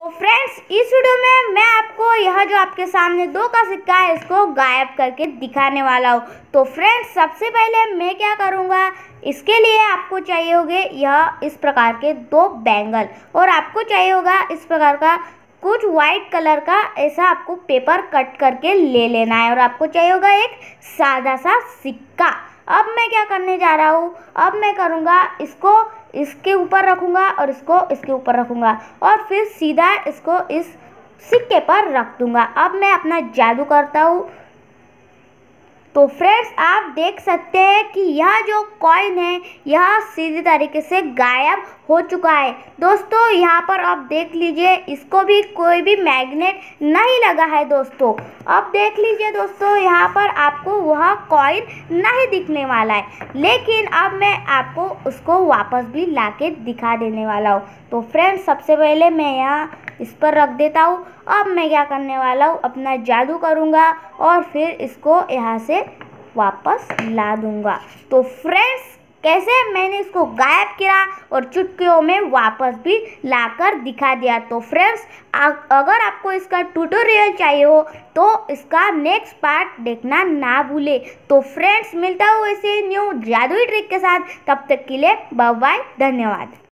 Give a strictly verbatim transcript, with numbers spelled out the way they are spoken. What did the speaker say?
तो फ्रेंड्स, इस वीडियो में मैं आपको यह जो आपके सामने दो का सिक्का है इसको गायब करके दिखाने वाला हूँ। तो फ्रेंड्स, सबसे पहले मैं क्या करूँगा, इसके लिए आपको चाहिए होंगे यह इस प्रकार के दो बैंगल, और आपको चाहिए होगा इस प्रकार का कुछ वाइट कलर का ऐसा आपको पेपर कट करके ले लेना है, और आपको चाहिए होगा एक सादा सा सिक्का। अब मैं क्या करने जा रहा हूँ, अब मैं करूँगा इसको इसके ऊपर रखूँगा और इसको इसके ऊपर रखूँगा और फिर सीधा इसको इस सिक्के पर रख दूँगा। अब मैं अपना जादू करता हूँ। तो फ्रेंड्स, आप देख सकते हैं कि यह जो कॉइन है यह सीधी तरीके से गायब हो चुका है। दोस्तों, यहाँ पर आप देख लीजिए, इसको भी कोई भी मैग्नेट नहीं लगा है। दोस्तों, अब देख लीजिए दोस्तों, यहाँ पर आपको वह कॉइन नहीं दिखने वाला है, लेकिन अब मैं आपको उसको वापस भी लाके दिखा देने वाला हूँ। तो फ्रेंड्स, सबसे पहले मैं यहाँ इस पर रख देता हूँ। अब मैं क्या करने वाला हूँ, अपना जादू करूँगा और फिर इसको यहाँ से वापस ला दूँगा। तो फ्रेंड्स, कैसे मैंने इसको गायब किया और चुटकियों में वापस भी लाकर दिखा दिया। तो फ्रेंड्स, अगर आपको इसका ट्यूटोरियल चाहिए हो तो इसका नेक्स्ट पार्ट देखना ना भूले। तो फ्रेंड्स, मिलता हूँ ऐसे न्यू जादुई ट्रिक के साथ, तब तक के लिए बाय बाय, धन्यवाद।